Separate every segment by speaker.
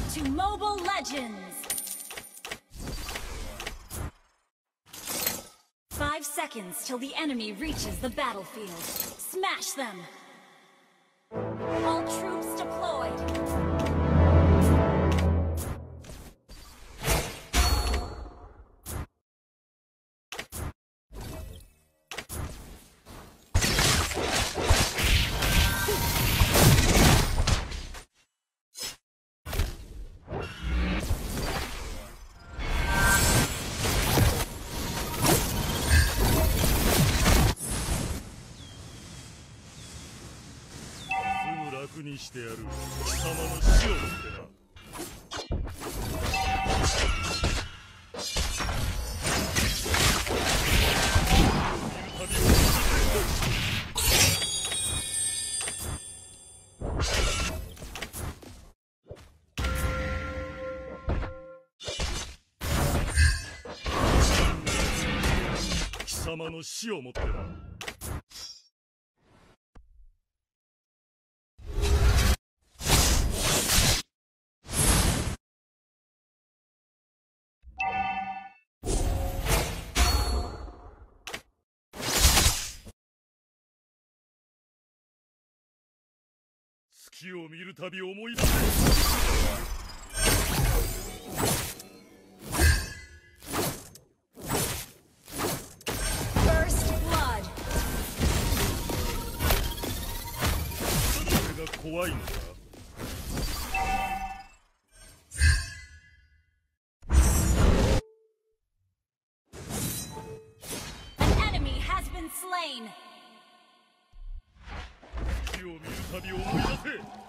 Speaker 1: to Mobile Legends! 5 seconds till the enemy reaches the battlefield. Smash them! All troops deployed!
Speaker 2: にしてやる貴様の死をもってな。貴様の死をもってな。月を見るたび思い出せ。それが怖いのか。月を見るたび思い出せ。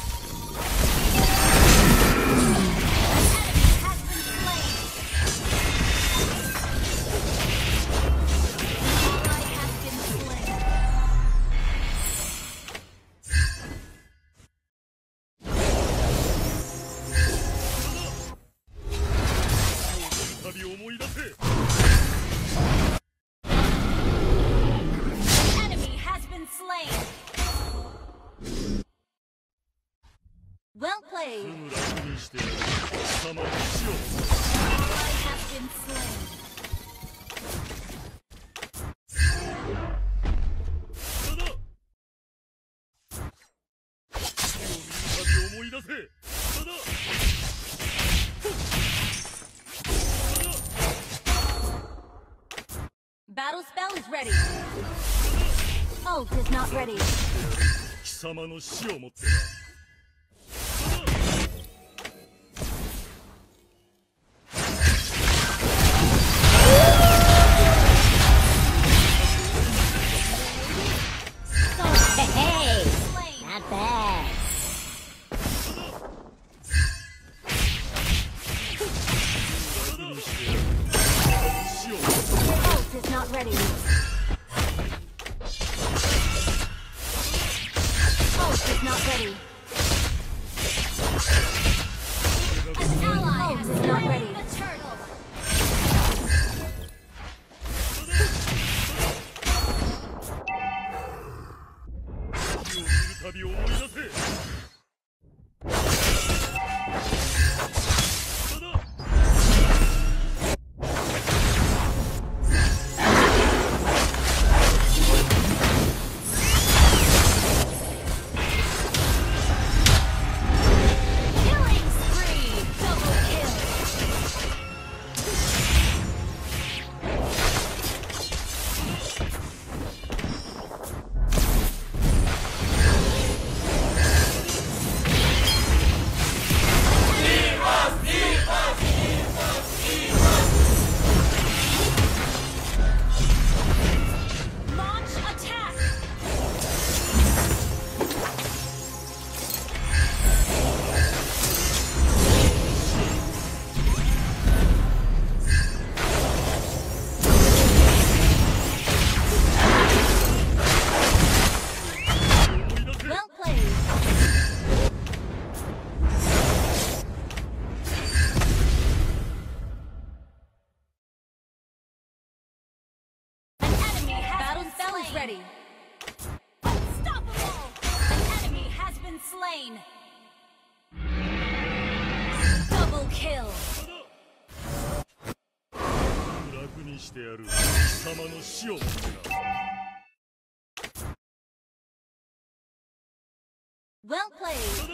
Speaker 1: Well played. Battle spell is ready. Ult is not ready.
Speaker 2: 貴様の死をもって
Speaker 1: Not ready. Ult is not ready. kill.
Speaker 2: 楽にしてやる貴様の死をもってな。
Speaker 1: Well played.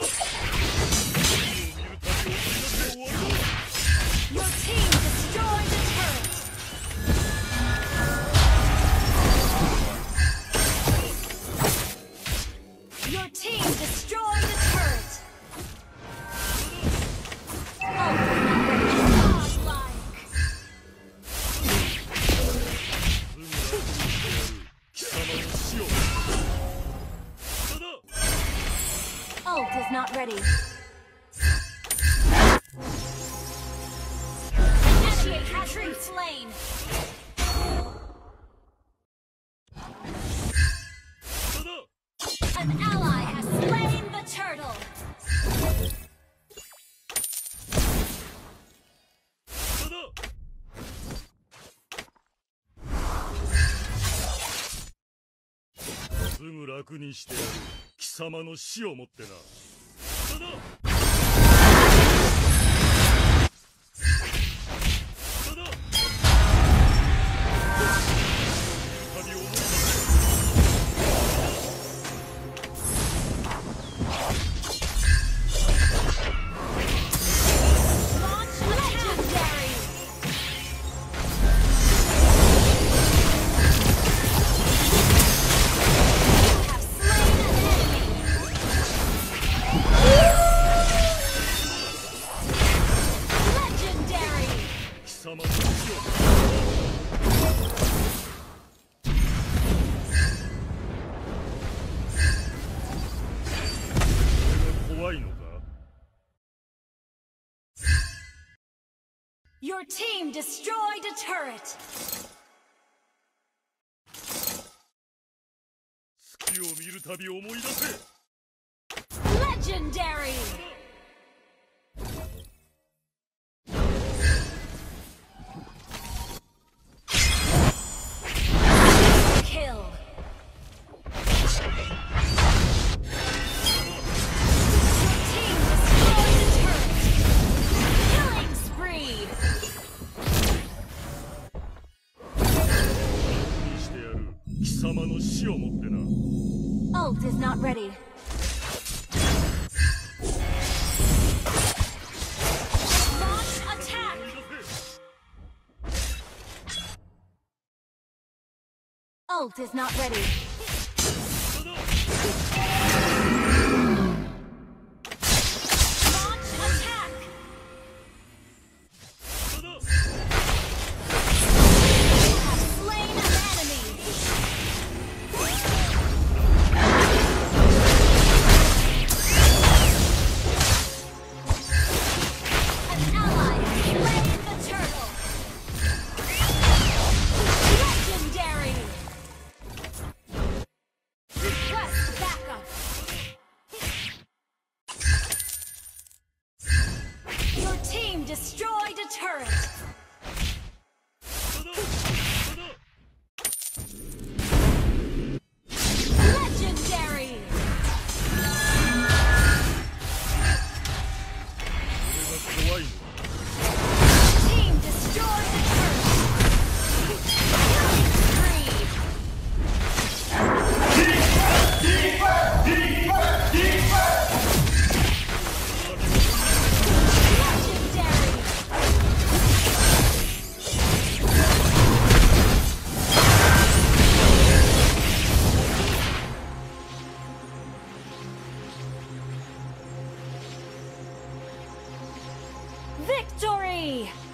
Speaker 1: Your team destroyed the turret. Your team destroyed the turret. Ult is not ready. Enemy has been slain. An ally has slain the turtle. Soon 楽にしてやる貴様の死をもってな。 Your team destroyed a turret. 月を見るたび思い出せ。Legendary. Kill. Ult is not ready. Launch attack. Ult is not ready. Launch attack. You have slain an enemy. Destroyed a turret. Legendary. Team destroyed a turret. Victory!